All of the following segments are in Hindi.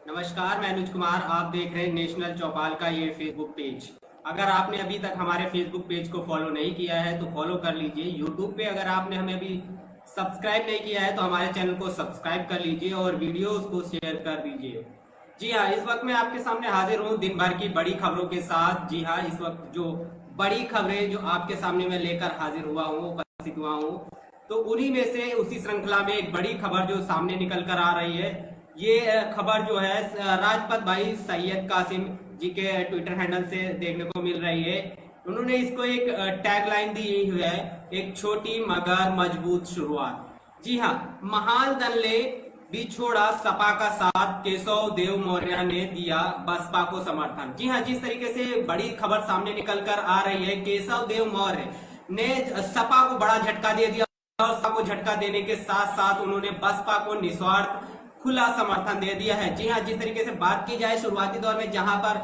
नमस्कार, मैं अनुज कुमार। आप देख रहे हैं नेशनल चौपाल का ये फेसबुक पेज। अगर आपने अभी तक हमारे फेसबुक पेज को फॉलो नहीं किया है तो फॉलो कर लीजिए। यूट्यूब पे अगर आपने हमें अभी सब्सक्राइब नहीं किया है तो हमारे चैनल को सब्सक्राइब कर लीजिए और वीडियोस को शेयर कर दीजिए। जी हाँ, इस वक्त मैं आपके सामने हाजिर हूँ दिन भर की बड़ी खबरों के साथ। जी हाँ, इस वक्त जो बड़ी खबरें जो आपके सामने मैं लेकर हाजिर हुआ हूँ, उपस्थित हुआ हूँ, तो उन्हीं में से उसी श्रृंखला में एक बड़ी खबर जो सामने निकल कर आ रही है। ये खबर जो है राजपथ भाई सैयद कासिम जी के ट्विटर हैंडल से देखने को मिल रही है। उन्होंने इसको एक टैगलाइन दी हुई है, एक छोटी मगर मजबूत शुरुआत। जी हाँ, महाल दल ने भी छोड़ा सपा का साथ, केशव देव मौर्य ने दिया बसपा को समर्थन। जी हाँ, जिस तरीके से बड़ी खबर सामने निकल कर आ रही है, केशव देव मौर्य ने सपा को बड़ा झटका दे दिया और सपा को झटका देने के साथ साथ उन्होंने बसपा को निस्वार्थ खुला समर्थन दे दिया है। जी हाँ, जिस तरीके से बात की जाए शुरुआती दौर में जहां पर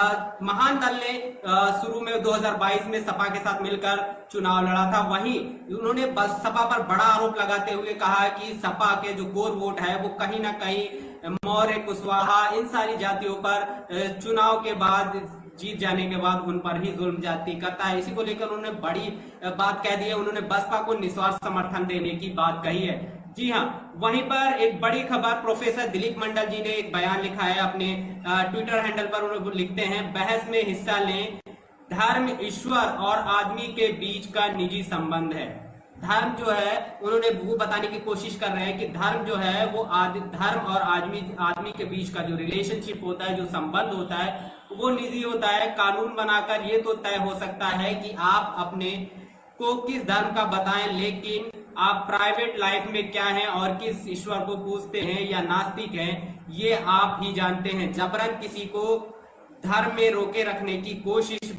महान दल ने शुरू में 2022 में सपा के साथ मिलकर चुनाव लड़ा था, वहीं उन्होंने बस सपा पर बड़ा आरोप लगाते हुए कहा कि सपा के जो कोर वोट है वो कहीं ना कहीं मौर्य, कुशवाहा, इन सारी जातियों पर चुनाव के बाद जीत जाने के बाद उन पर ही जुल्म जाती करता है। इसी को लेकर उन्होंने बड़ी बात कह दी है। उन्होंने बसपा को निस्वार्थ समर्थन देने की बात कही है। जी हाँ, वहीं पर एक बड़ी खबर, प्रोफेसर दिलीप मंडल जी ने एक बयान लिखा है अपने ट्विटर हैंडल पर। उन्होंने लिखते हैं, बहस में हिस्सा लें, धर्म ईश्वर और आदमी के बीच का निजी संबंध है। धर्म जो है, उन्होंने वो बताने की कोशिश कर रहे हैं कि धर्म जो है वो धर्म और आदमी के बीच का जो रिलेशनशिप होता है, जो संबंध होता है, वो निजी होता है। कानून बनाकर ये तो तय हो सकता है कि आप अपने को किस धर्म का बताएं, लेकिन आप प्राइवेट लाइफ में क्या हैं और किस ईश्वर को पूजते हैं या नास्तिक हैं, ये आप ही जानते हैं। जबरन किसी को धर्म में रोके रखने की कोशिश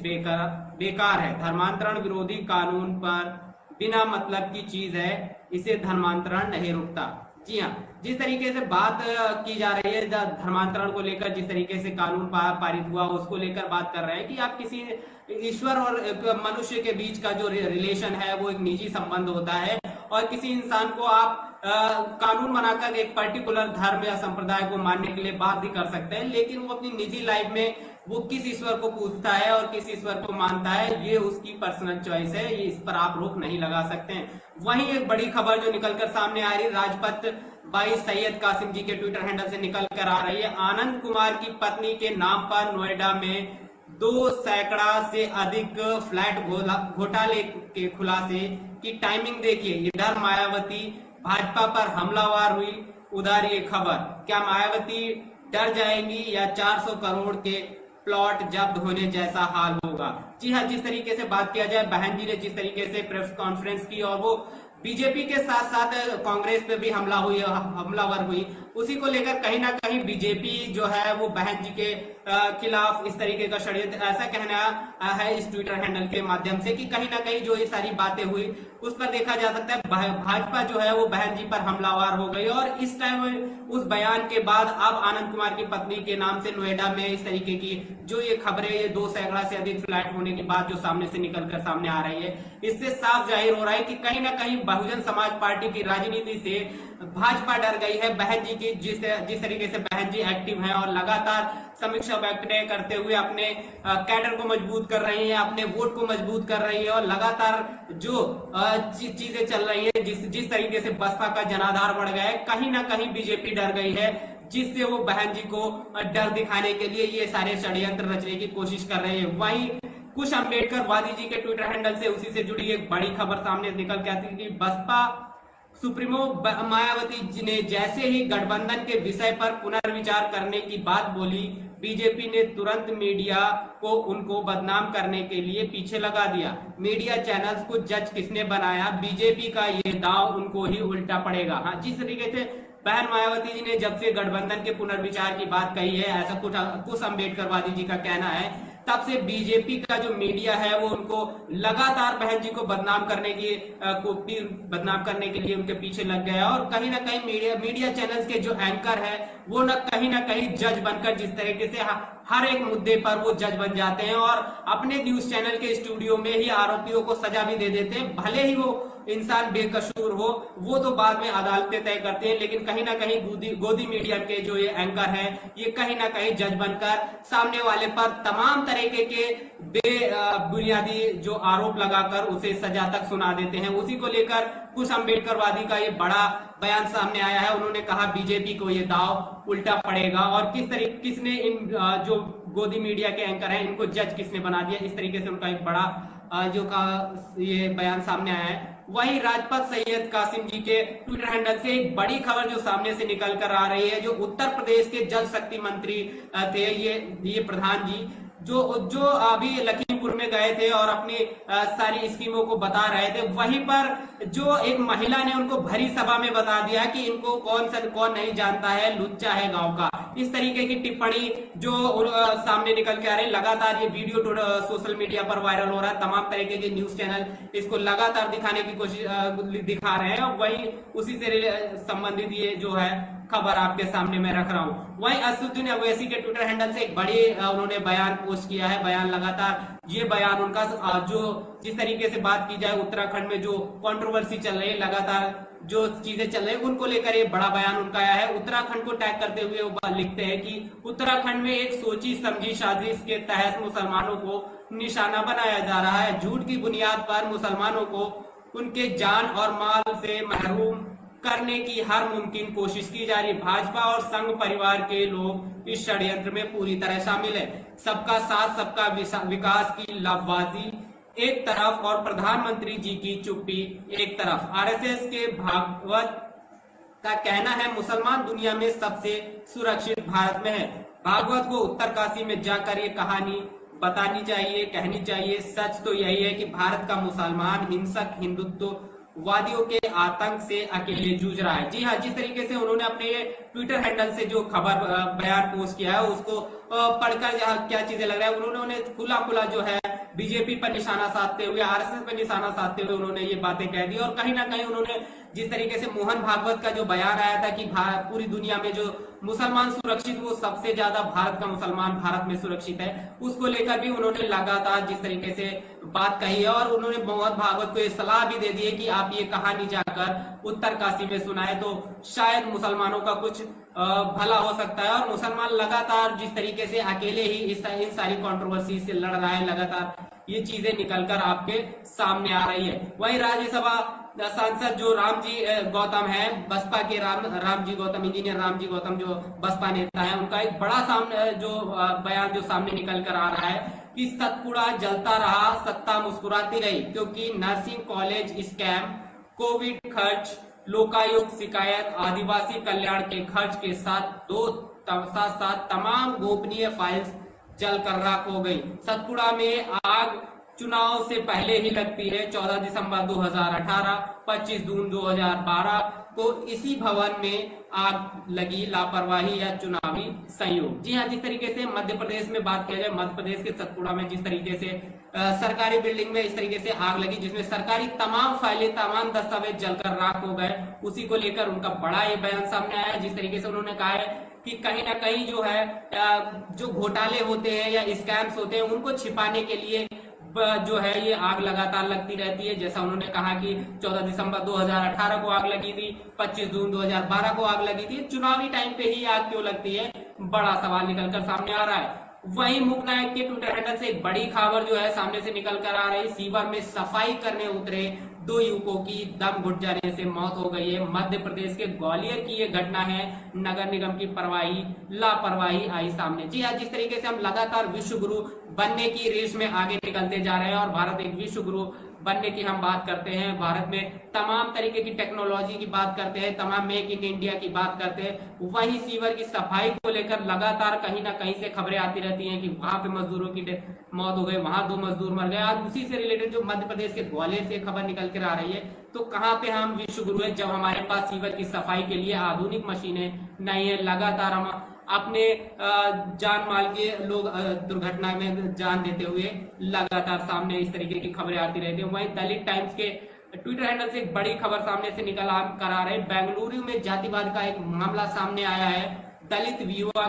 बेकार है। धर्मांतरण विरोधी कानून पर बिना मतलब की चीज है, इसे धर्मांतरण नहीं रुकता। जी हाँ, जिस तरीके से बात की जा रही है धर्मांतरण को लेकर, जिस तरीके से कानून पारित हुआ उसको लेकर बात कर रहे हैं कि आप किसी ईश्वर और मनुष्य के बीच का जो रिलेशन है वो एक निजी संबंध होता है और किसी इंसान को आप कानून बनाकर एक पर्टिकुलर धर्म या संप्रदाय को मानने के लिए बाध्य कर सकते हैं, लेकिन वो अपनी निजी लाइफ में वो किस ईश्वर को पूजता है और किस ईश्वर को मानता है, ये उसकी पर्सनल चॉइस है। ये इस पर आप रोक नहीं लगा सकते हैं। वहीं एक बड़ी खबर जो निकलकर सामने आ रही है, राजपथ भाई सैयद कासिम जी के ट्विटर हैंडल से निकल कर आ रही है। आनंद कुमार की पत्नी के नाम पर नोएडा में 2 सैकड़ा से अधिक फ्लैट घोटाले के खुलासे की टाइमिंग देखिए। इधर मायावती भाजपा पर हमलावर हुई, उधर ये खबर। क्या मायावती डर जाएंगी या 400 करोड़ के प्लॉट जब्त होने जैसा हाल होगा? जी हाँ, जिस तरीके से बात किया जाए, बहन जी ने जिस तरीके से प्रेस कॉन्फ्रेंस की और वो बीजेपी के साथ साथ कांग्रेस पे भी हमलावर हुई, उसी को लेकर कहीं ना कहीं बीजेपी जो है वो बहन जी के खिलाफ इस तरीके का षड्यंत्र, ऐसा कहना है इस ट्विटर हैंडल के माध्यम से कि कहीं ना कहीं जो ये सारी बातें हुई उस पर देखा जा सकता है भाजपा जो है वो बहन जी पर हमलावर हो गई। और इस टाइम उस बयान के बाद अब आनंद कुमार की पत्नी के नाम से नोएडा में इस तरीके की जो ये खबरें, ये 2 सैकड़ा से अधिक फ्लैट होने की बात जो सामने से निकलकर सामने आ रही है, इससे साफ जाहिर हो रहा है कि कहीं ना कहीं बहुजन समाज पार्टी की राजनीति से भाजपा डर गई है। बहन जी की जिस तरीके से बहन जी एक्टिव हैं और लगातार समीक्षा व्यक्त करते हुए अपने कैडर को मजबूत कर रही हैं, अपने वोट को मजबूत कर रही है और लगातार जो चीजें चल रही है, जिस तरीके से बसपा का जनाधार बढ़ गया है, कहीं ना कहीं बीजेपी डर गई है, जिससे वो बहन जी को डर दिखाने के लिए ये सारे षड्यंत्र रचने की कोशिश कर रहे हैं। वहीं कुछ अम्बेडकर वादी जी के ट्विटर हैंडल से उसी से जुड़ी एक बड़ी खबर सामने निकल के आती है कि बसपा सुप्रीमो मायावती जी ने जैसे ही गठबंधन के विषय पर पुनर्विचार करने की बात बोली, बीजेपी ने तुरंत मीडिया को उनको बदनाम करने के लिए पीछे लगा दिया। मीडिया चैनल्स को जज किसने बनाया? बीजेपी का ये दांव उनको ही उल्टा पड़ेगा। हाँ, जिस तरीके से बहन मायावती जी ने जब से गठबंधन के पुनर्विचार की बात कही है, ऐसा कुछ अम्बेडकर वादी जी का कहना है, तब से बीजेपी का जो मीडिया है वो उनको लगातार बहन जी को बदनाम करने के लिए उनके पीछे लग गया। और कहीं ना कहीं मीडिया चैनल्स के जो एंकर है वो कहीं ना कहीं जज बनकर जिस तरीके से हर एक मुद्दे पर वो जज बन जाते हैं और अपने न्यूज चैनल के स्टूडियो में ही आरोपियों को सजा भी दे देते हैं, भले ही वो इंसान बेकसूर हो वो तो बाद में अदालतें तय करते हैं, लेकिन कहीं ना कहीं गोदी मीडिया के जो ये एंकर हैं ये कहीं ना कहीं जज बनकर सामने वाले पर तमाम तरीके के बुनियादी जो आरोप लगाकर उसे सजा तक सुना देते हैं। उसी को लेकर कुछ अम्बेडकरवादी का ये बड़ा बयान सामने आया है। उन्होंने कहा बीजेपी को ये दाव उल्टा पड़ेगा और किसने इन जो गोदी मीडिया के एंकर हैं इनको जज किसने बना दिया, इस तरीके से उनका एक बड़ा जो का ये बयान सामने आया है। वहीं राजपथ सैयद कासिम जी के ट्विटर हैंडल से एक बड़ी खबर जो सामने से निकल कर आ रही है, जो उत्तर प्रदेश के जल शक्ति मंत्री थे ये प्रधान जी जो अभी लखीमपुर में गए थे और अपनी सारी स्कीमों को बता रहे थे, वहीं पर जो एक महिला ने उनको भरी सभा में बता दिया कि इनको कौन नहीं जानता है, लुच्चा है गांव का। इस तरीके की टिप्पणी जो सामने निकल के आ रही है। लगातार ये वीडियो सोशल मीडिया पर वायरल हो रहा है, तमाम तरीके के न्यूज चैनल इसको लगातार दिखाने की कोशिश दिखा रहे हैं और वही उसी से संबंधित ये जो है खबर आपके सामने मैं रख रहा हूं। वहीं असदुद्दीन अवैसी के ट्विटर हैंडल से एक बड़ी उन्होंने बयान पोस्ट किया है। बयान लगातार ये बयान उनका जो जिस तरीके से बात की जाए उत्तराखंड में जो कंट्रोवर्सी चल रही है, लगातार जो चीजें चल रही है उनको लेकर ये बड़ा बयान उनका आया है। उत्तराखंड को टैग करते हुए वो लिखते हैं कि उत्तराखंड में एक सोची समझी साजिश के तहत मुसलमानों को निशाना बनाया जा रहा है। झूठ की बुनियाद पर मुसलमानों को उनके जान और माल से महरूम करने की हर मुमकिन कोशिश की जा रही। भाजपा और संघ परिवार के लोग इस षड्यंत्र में पूरी तरह शामिल है। सबका साथ सबका विकास की लफबाजी एक तरफ और प्रधानमंत्री जी की चुप्पी एक तरफ। आरएसएस के भागवत का कहना है मुसलमान दुनिया में सबसे सुरक्षित भारत में है। भागवत को उत्तरकाशी में जाकर ये कहानी बतानी चाहिए, कहनी चाहिए। सच तो यही है कि भारत का मुसलमान हिंसक हिंदुत्व वादियों के आतंक से अकेले जूझ रहा है। जी हाँ, जिस तरीके से उन्होंने अपने ट्विटर हैंडल से जो खबर बयान पोस्ट किया है उसको पढ़कर क्या चीजें लग रहा है, उन्होंने खुला जो है बीजेपी पर निशाना साधते हुए, आरएसएस पर निशाना साधते हुए उन्होंने ये बातें कह दी। और कहीं ना कहीं उन्होंने जिस तरीके से मोहन भागवत का जो बयान आया था कि पूरी दुनिया में जो मुसलमान सुरक्षित वो सबसे ज्यादा भारत का मुसलमान भारत में सुरक्षित है, उसको लेकर भी उन्होंने लगातार जिस तरीके से बात कही है। और उन्होंने मोहन भागवत को ये सलाह भी दे दी है कि आप ये कहानी जाकर उत्तरकाशी में सुनाए तो शायद मुसलमानों का कुछ भला हो सकता है। और मुसलमान लगातार जिस तरीके से अकेले ही इन सारी कंट्रोवर्सी से लड़ रहा है, लगातार ये चीजें निकलकर आपके सामने आ रही है। वहीं राज्यसभा सांसद जो रामजी गौतम है, बसपा के रामजी गौतम, इंजीनियर रामजी गौतम जो बसपा नेता है, उनका एक बड़ा सामने जो बयान जो सामने निकल कर आ रहा है कि सतपुड़ा जलता रहा, सत्ता मुस्कुराती रही, क्योंकि नर्सिंग कॉलेज स्कैम, कोविड खर्च, लोकायुक्त शिकायत, आदिवासी कल्याण के खर्च के साथ तमाम गोपनीय फाइल्स जलकर राख हो गई। सतपुड़ा में आग चुनाव से पहले ही लगती है। 14 दिसंबर 2018, 25 जून 2012 को इसी भवन में आग लगी, लापरवाही या चुनावी संयोग। जी हाँ, जिस तरीके से मध्य प्रदेश में बात किया जाए, मध्य प्रदेश के सतपुड़ा में जिस तरीके से सरकारी बिल्डिंग में इस तरीके से आग लगी जिसमें सरकारी तमाम फाइलें, तमाम दस्तावेज जलकर राख हो गए, उसी को लेकर उनका बड़ा ये बयान सामने आया। जिस तरीके से उन्होंने कहा है कि कहीं ना कहीं जो है जो घोटाले होते हैं या स्कैम्स होते हैं उनको छिपाने के लिए जो है ये आग लगातार लगती रहती है। जैसा उन्होंने कहा कि 14 दिसंबर 2018 को आग लगी थी, 25 जून 2012 को आग लगी थी, चुनावी टाइम पे ही आग क्यों लगती है, बड़ा सवाल निकलकर सामने आ रहा है। वहीं मुक नायक के ट्विटर हैंडल से एक बड़ी खबर जो है सामने से निकल कर आ रही। सीवर में सफाई करने उतरे 2 युवकों की दम घुट जाने से मौत हो गई है। मध्य प्रदेश के ग्वालियर की ये घटना है। नगर निगम की लापरवाही आई सामने। जी हाँ, जिस तरीके से हम लगातार विश्व गुरु बनने की रेस में आगे निकलते जा रहे हैं और भारत एक विश्व गुरु बनने की हम बात करते हैं, भारत में तमाम तरीके की टेक्नोलॉजी की बात करते हैं, तमाम मेक इन इंडिया की बात करते हैं, वहीं सीवर की सफाई को लेकर लगातार कहीं ना कहीं से खबरें आती रहती हैं कि वहां पे मजदूरों की मौत हो गई, वहां 2 मजदूर मर गए। आज उसी से रिलेटेड जो मध्य प्रदेश के ग्वालियर से खबर निकल कर आ रही है, तो कहाँ पे हम विश्व गुरु है जब हमारे पास सीवर की सफाई के लिए आधुनिक मशीनें नहीं है। लगातार हम अपने जान माल के लोग दुर्घटना में जान देते हुए लगातार सामने इस तरीके की खबरें आती रहती है। वहीं दलित टाइम्स के ट्विटर हैंडल से एक बड़ी खबर सामने से निकल कर आ रहे। बेंगलुरु में जातिवाद का एक मामला सामने आया है। दलित युवक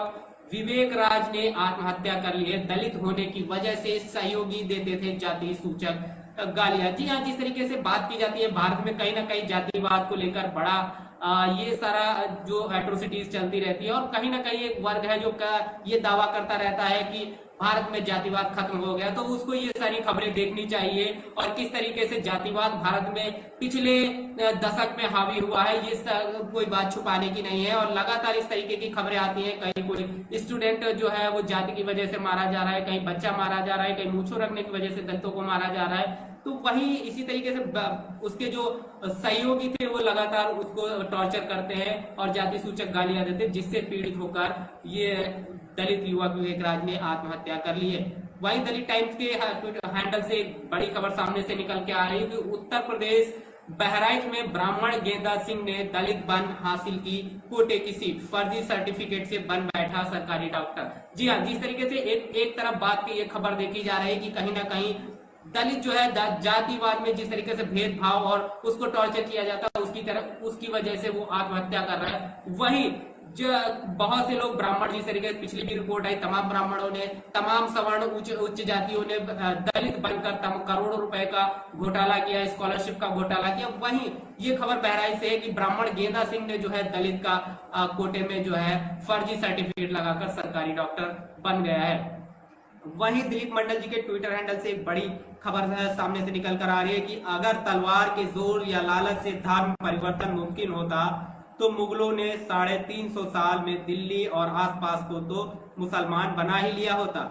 विवेक राज ने आत्महत्या कर ली है। दलित होने की वजह से सहयोगी देते थे जाति सूचक गालियां। जी हाँ, जिस तरीके से बात की जाती है भारत में कहीं ना कहीं जातिवाद को लेकर बड़ा ये सारा जो एट्रोसिटीज चलती रहती है, और कहीं ना कहीं एक वर्ग है जो ये दावा करता रहता है कि भारत में जातिवाद खत्म हो गया, तो उसको ये सारी खबरें देखनी चाहिए और किस तरीके से जातिवाद भारत में पिछले दशक में हावी हुआ है, ये कोई बात छुपाने की नहीं है। और लगातार इस तरीके की खबरें आती हैं, कहीं कोई स्टूडेंट जो है वो जाति की वजह से मारा जा रहा है, कहीं बच्चा मारा जा रहा है, कहीं मूंछों रखने की वजह से दलितों को मारा जा रहा है। तो वही इसी तरीके से उसके जो सहयोगी थे वो लगातार उसको टॉर्चर करते हैं और जाति सूचक गालियां देते हैं, जिससे पीड़ित होकर ये दलित युवक विवेक राज ने आत्महत्या कर ली है। वहीं दलित टाइम्स के हैंडल से एक बड़ी खबर सामने से निकल के आ रही है कि उत्तर प्रदेश बहराइच में ब्राह्मण गेंदा सिंह ने दलित बन हासिल की कोटे की सीट, फर्जी सर्टिफिकेट से बन बैठा सरकारी डॉक्टर। जी हाँ, जिस तरीके से एक तरफ बात की ये खबर देखी जा रही है कि कहीं ना कहीं दलित जो है जातिवाद में जिस तरीके से भेदभाव और उसको टॉर्चर किया जाता है उसकी वजह से वो आत्महत्या कर रहा है। वहीं जो बहुत से लोग ब्राह्मण, जिस तरीके से पिछली भी रिपोर्ट आई, तमाम ब्राह्मणों ने, तमाम सवर्ण उच्च जातियों ने दलित बनकर करोड़ों रुपए का घोटाला किया, स्कॉलरशिप का घोटाला किया। वहीं ये खबर बहराइच से है कि ब्राह्मण गेंदा सिंह ने जो है दलित का कोटे में जो है फर्जी सर्टिफिकेट लगाकर सरकारी डॉक्टर बन गया है। वहीं दिलीप मंडल जी के ट्विटर हैंडल से एक बड़ी खबर सामने से निकल कर आ रही है कि अगर तलवार के जोर या लालच से धर्म परिवर्तन मुमकिन होता तो मुगलों ने 350 साल में दिल्ली और आसपास को तो मुसलमान बना ही लिया होता।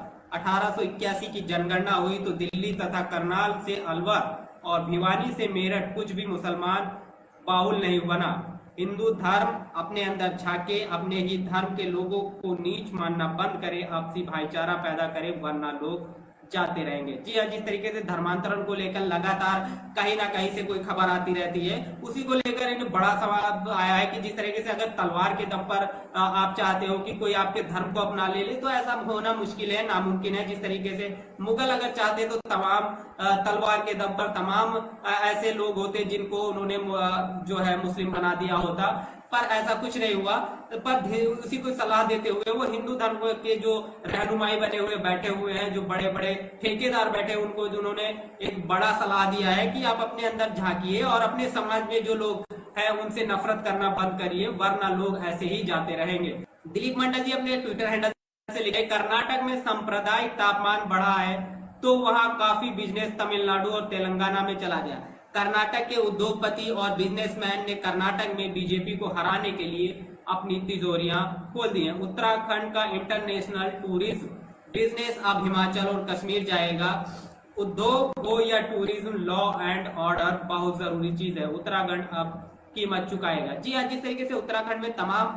1881 की जनगणना हुई तो दिल्ली तथा करनाल से अलवर और भिवानी से मेरठ कुछ भी मुसलमान बाहुल नहीं बना। हिंदू धर्म अपने अंदर झांके, अपने ही धर्म के लोगों को नीच मानना बंद करे, आपसी भाईचारा पैदा करे, वरना लोग जाते रहेंगे। जी हाँ, जिस तरीके से धर्मांतरण को लेकर लगातार कहीं ना कहीं से कोई खबर आती रहती है, उसी को लेकर इन्हें बड़ा सवाल आया है कि जिस तरीके से अगर तलवार के दम पर आप चाहते हो कि कोई आपके धर्म को अपना ले तो ऐसा होना मुश्किल है, नामुमकिन है। जिस तरीके से मुगल अगर चाहते तो तमाम तलवार के दम पर तमाम ऐसे लोग होते जिनको उन्होंने जो है मुस्लिम बना दिया होता, पर ऐसा कुछ नहीं हुआ। पर उसी को सलाह देते हुए वो हिंदू धर्म के जो रहनुमाई बने हुए बैठे हुए हैं, जो बड़े बड़े ठेकेदार बैठे, उनको उन्होंने एक बड़ा सलाह दिया है कि आप अपने अंदर झांकिए और अपने समाज में जो लोग हैं उनसे नफरत करना बंद करिए, वरना लोग ऐसे ही जाते रहेंगे। दिलीप मंडल जी अपने ट्विटर हैंडल से लिखे, कर्नाटक में सांप्रदायिक तापमान बढ़ा है तो वहां काफी बिजनेस तमिलनाडु और तेलंगाना में चला गया। कर्नाटक के उद्योगपति और बिजनेसमैन ने कर्नाटक में बीजेपी को हराने के लिए अपनी तिजोरियां खोल दी हैं। उत्तराखंड का इंटरनेशनल टूरिज्म बिजनेस अब हिमाचल और कश्मीर जाएगा। उद्योग हो या टूरिज्म, लॉ एंड ऑर्डर बहुत जरूरी चीज है। उत्तराखंड अब कीमत चुकाएगा। जी हाँ, जिस तरीके से उत्तराखंड में तमाम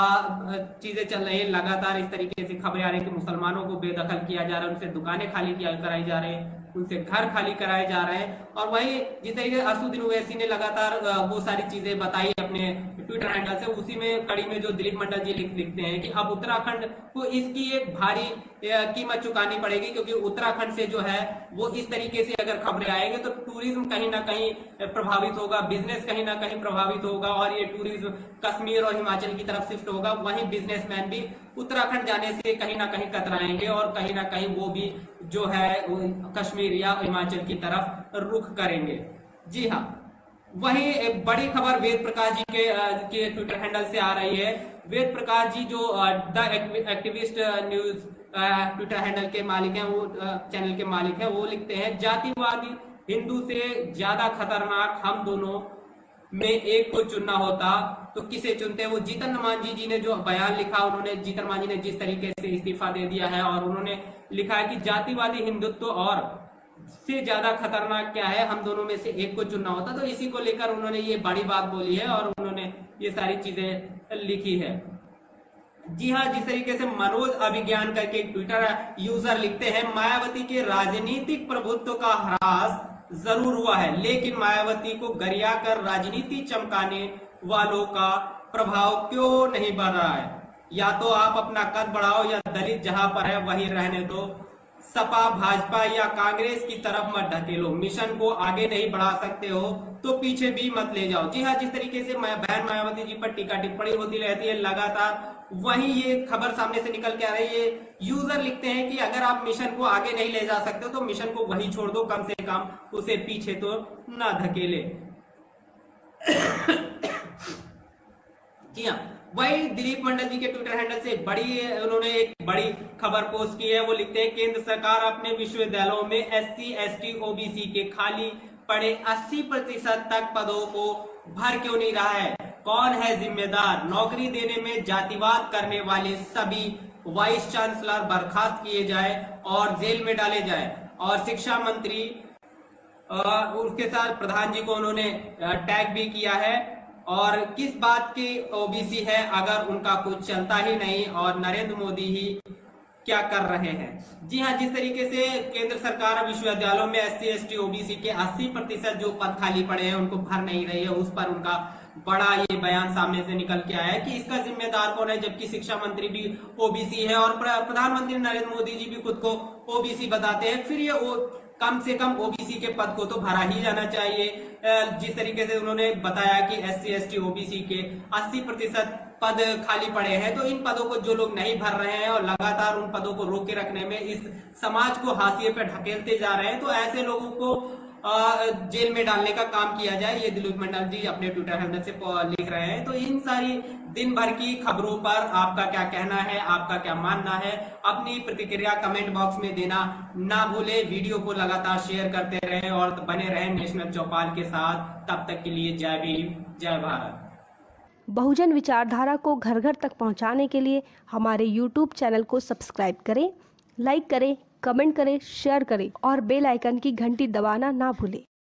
चीजें चल रही है, लगातार इस तरीके से खबरें आ रही है कि मुसलमानों को बेदखल किया जा रहा है, उनसे दुकानें खाली कराई जा रही है, उनसे घर खाली कराए जा रहे हैं। और वही जिस तरीके से असदुद्दीन ओवैसी ने लगातार वो सारी चीजें बताई अपने ट्विटर हैंडल से, उसी में कड़ी में जो दिलीप मंडल जी लिखते हैं कि अब उत्तराखंड को इसकी एक भारी कीमत चुकानी पड़ेगी, क्योंकि उत्तराखंड से जो है वो इस तरीके से अगर खबरें आएंगे तो टूरिज्म कहीं ना कहीं प्रभावित होगा, बिजनेस कहीं ना कहीं प्रभावित होगा, और ये टूरिज्म कश्मीर और हिमाचल की तरफ शिफ्ट होगा। वहीं बिजनेसमैन भी उत्तराखंड जाने से कहीं ना कहीं कतराएंगे और कहीं ना कहीं वो भी जो है कश्मीर या हिमाचल की तरफ रुख करेंगे। जी हाँ, वही एक बड़ी खबर वेद प्रकाश जी के ट्विटर हैंडल से आ रही है। वेद प्रकाश जी जो the activist news Twitter handle के मालिक हैं, वो चैनल के मालिक हैं, वो लिखते हैं, जातिवादी हिंदू से ज्यादा खतरनाक हम दोनों में एक को चुनना होता तो किसे चुनते। वो जीतन मांझी जी ने जो बयान लिखा, उन्होंने जीतन मांझी ने जिस तरीके से इस्तीफा दे दिया है और उन्होंने लिखा है कि जातिवादी हिंदुत्व और से ज्यादा खतरनाक क्या है, हम दोनों में से एक को चुनना होता। तो इसी को लेकर उन्होंने ये बड़ी बात बोली है और उन्होंने ये सारी चीजें लिखी है। जी हाँ, जिस तरीके से मनोज अभिज्ञान करके ट्विटर यूजर लिखते हैं, मायावती के राजनीतिक प्रभुत्व का ह्रास जरूर हुआ है, लेकिन मायावती को गरिया कर राजनीति चमकाने वालों का प्रभाव क्यों नहीं बढ़ रहा है। या तो आप अपना कद बढ़ाओ या दलित जहां पर है वहीं रहने दो। सपा, भाजपा या कांग्रेस की तरफ मत ढकेलो। मिशन को आगे नहीं बढ़ा सकते हो तो पीछे भी मत ले जाओ। जी हाँ, जिस तरीके से बहन मायावती जी पर टीका टिप्पणी होती रहती है लगातार, वहीं ये खबर सामने से निकल के आ रही है। यूजर लिखते हैं कि अगर आप मिशन को आगे नहीं ले जा सकते तो मिशन को वहीं छोड़ दो, कम से कम उसे पीछे तो ना धकेले। जी हाँ, वही दिलीप मंडल जी के ट्विटर हैंडल से उन्होंने एक बड़ी खबर पोस्ट की है। वो लिखते हैं केंद्र सरकार अपने विश्वविद्यालयों में SC ST OBC के खाली पड़े 80% तक पदों को भर क्यों नहीं रहा है? कौन है जिम्मेदार? नौकरी देने में जातिवाद करने वाले सभी वाइस चांसलर बर्खास्त किए जाए और जेल में डाले जाए। और शिक्षा मंत्री उसके साथ प्रधान जी को उन्होंने टैग भी किया है। और किस बात की OBC है अगर उनका कुछ चलता ही नहीं और नरेंद्र मोदी ही क्या कर रहे हैं? जी हाँ, जिस तरीके से केंद्र सरकार विश्वविद्यालयों में SC ST OBC के 80% जो पद खाली पड़े हैं उनको भर नहीं रही है, उस पर उनका बड़ा ये बयान सामने से निकल के आया है कि इसका जिम्मेदार कौन है, जबकि शिक्षा मंत्री भी OBC है और प्रधानमंत्री नरेंद्र मोदी जी भी खुद को OBC बताते हैं। फिर ये कम से कम OBC के पद को तो भरा ही जाना चाहिए। जिस तरीके से उन्होंने बताया कि SC ST OBC के 80% पद खाली पड़े हैं, तो इन पदों को जो लोग नहीं भर रहे हैं और लगातार उन पदों को रोके रखने में इस समाज को हाशिए पे ढकेलते जा रहे हैं, तो ऐसे लोगों को जेल में डालने का काम किया जाए, ये दिलीप मंडल जी अपने ट्विटर हैंडल से लिख रहे हैं। तो इन सारी दिन भर की खबरों पर आपका क्या कहना है, आपका क्या मानना है? अपनी प्रतिक्रिया कमेंट बॉक्स में देना ना भूले। वीडियो को लगातार शेयर करते रहें और बने रहें नेशनल चौपाल के साथ। तब तक के लिए जय भीम, जय भारत। बहुजन विचारधारा को घर घर तक पहुंचाने के लिए हमारे YouTube चैनल को सब्सक्राइब करें, लाइक करें, कमेंट करें, शेयर करें और बेल आइकन की घंटी दबाना ना भूलें।